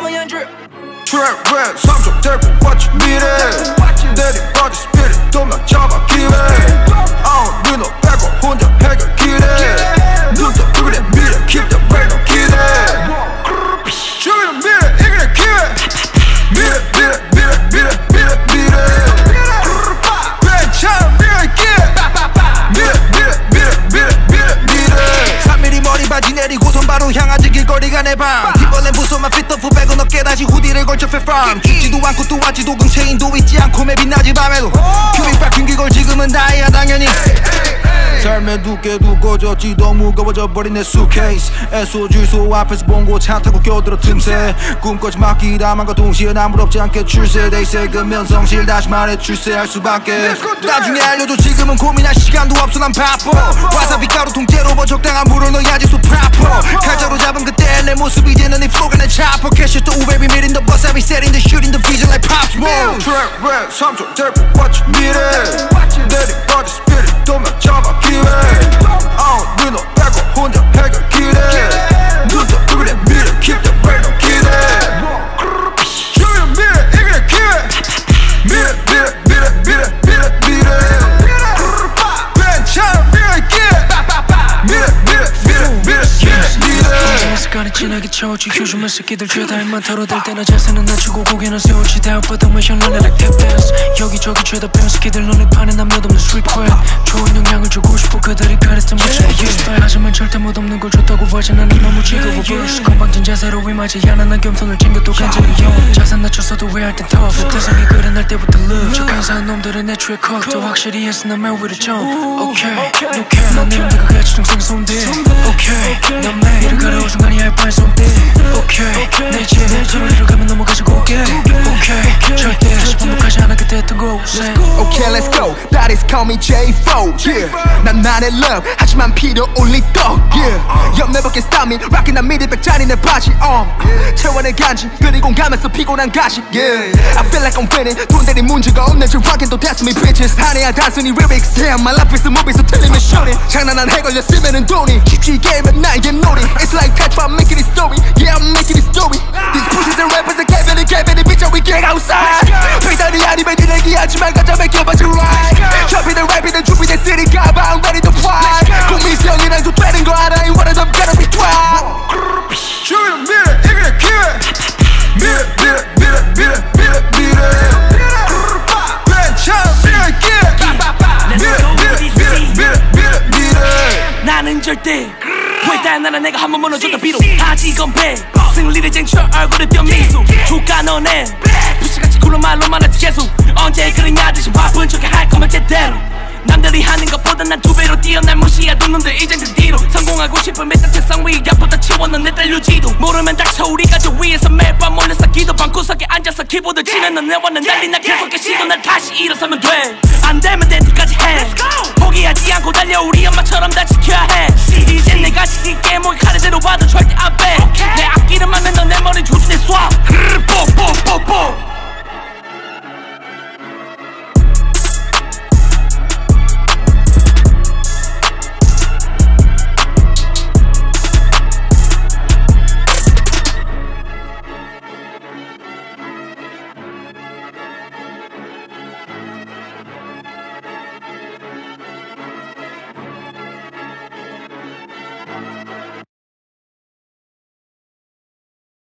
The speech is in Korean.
트랩 랩 3종 데리고 watch 미래 내리빠진 스피릿 도면 잡아 기회 우리 너 빼고 혼자 해결 기대 눈도 그래 미래 keep the brain on 기대 죽이는 미래 이기는 기회 미래 미래 미래 미래 미래 미래 괜찮은 미래 기회 미래 미래 미래 미래 미래 미래 3mm 머리 바지 내리고 손 바로 향하지 길거리가 내방 뒷벌레 부숴만 핏더프 빼고 어깨 다시 후디를 걸쳐 패프람 죽지도 않고 또 왔지도 긍체인도 있지 않고 매 빛나지 밤에도 큐빅 박힌 귀걸 지금은 다이야 당연히 삶의 두께도 꺼졌지 더 무거워져 버린 내 수케이스 애소 주소 앞에서 본고 차 타고 껴들어 틈새 꿈꿔지 맡기다만과 동시에 아무렇지 않게 출세 They say 그 면성실 다시 말해 출세할 수밖에 나중에 알려줘 지금은 고민할 시간도 없어 난 바빠 와사비 가루 통째로 뭐 적당한 물을 넣어야지 소 프라퍼 칼자루 잡은 그때 내 모습 이제는 이 플로가 내 차퍼 캐시 또 우베비 미린 더 버사비 setting the shooting the vision like pop smoke 트랩 랩 3종 데리고 watch 미래 내리빠진 스피릿 도면 잡아 기회 우리 너 빼고 혼자 해결 기대 눈도 그래 미래 keep the brain on 기대 죽이는 미래 이기는 기회 미래 미래 미래 미래 미래 미래 괜찮은 미래 기회 미래 미래 미래 미래 미래 습관이 진하게 채웠지 요즘은 새끼들 죄다 입만 털어댈 때나 자세는 낮추고 고개는 세웠지 대업받은 션런에 like tap dance 여기저기 죄다 배운 새끼들 너네 판에 난 몇없는 street cred 좋은 영향을 주고 싶어 그들이 가르쳐 맞춰 하지만 절대 못없는 걸 줬다고 하지 나는 너무 지겨워 burst 건방진 자세로 임하지 않아 난 겸손을 챙겨도 간절히 영 자세 낮췄어도 왜 할 땐 tough 세상이 그래 날 때부터 love 저 간사한 놈들은 애초에 cut 더 확실히 했어 난 말 위로 jump okay no cap 난 내맘대로 같이 동생 손대 okay 난 매일을 걸어온 순간이 할 바엔 손대 okay 내 집에 저리로 가면 넘어가지 고개 okay 절대 다시 반복하지 않아 그때 했던 거 Okay let's go That is call me J4 yeah 난 나의 love 하지만 필요 only dog yeah You'll never can stop me Rockin' 난 미리 백짜리 내 바지 채워내 간지 그리고 가면서 피곤한 가식 yeah I feel like I'm winning 돈 대리 문제가 없네 저 rockin' 또 that's me bitches 아니야 단순히 lyrics Damn my life is a movie so 틀리면 shooting 장난한 해걸렸으면은 돈이 쉽지 게임은 나에게 놀이 It's like that's why I'm making this story Yeah I'm making this story These pussies and rappers and 개변이 bitch we get outside 회사리 아니면 니 내기하지만 가자 맡겨봐줘 right 협이든 랩이든 준비된 쓰니까 I'm ready to fight 국민성이랑 좀 되는 거 알아 You wanna them gotta be twat 죽이는 미래 이기는 기회 미래 미래 미래 미래 미래 미래 괜찮은 미래 기회 미래 미래 미래 미래 미래 미래 나는 절대 회다한 나라 내가 한번 무너졌다 비록 하지 건배 승리를 쟁취 얼굴에 뼈 미소 조카 너네 부시같이 굴러 말로만 하지 계속 언제 그러냐 대신 바쁜 척해 할 거면 제대로 남들이 하는 것보다 난 두 배로 뛰어난 무시하던 놈들 이젠 그 뒤로 성공하고 싶은 메타 책상 위 약보다 치워놓은 내 딸류지도 모르면 닥쳐 우리가 저 위에서 매일 밤 몰래 쌓기도 방구석에 앉아서 키보드 치는 넌 내와는 달리 나 계속해 시도 난 다시 일어서면 돼 안되면 데트까지 해 포기하지 않고 달려 우리 엄마처럼 다 지켜야 해 이젠 내가 시킬게 뭐 카드대로 봐도 절대 안빼내 앞길을 막는 넌 내 머리 조준해 쏴 뽀뽀뽀뽀